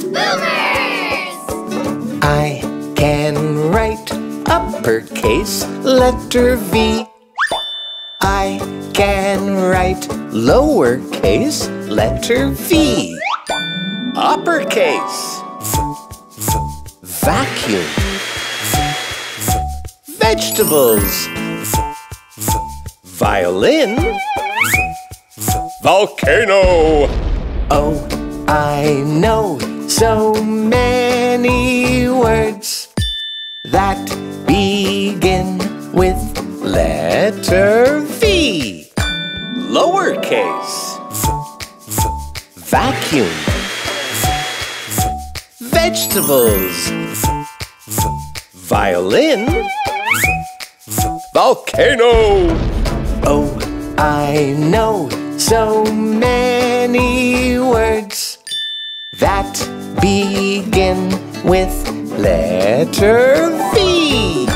Boomers! I can write uppercase letter V. I can write lowercase letter v. Uppercase. Vacuum. Vegetables. Violin. Volcano! Oh, I know so many words that begin with letter V. Lowercase. Vacuum. Vegetables. Violin. Volcano! Oh, I know so many words that begin with letter V.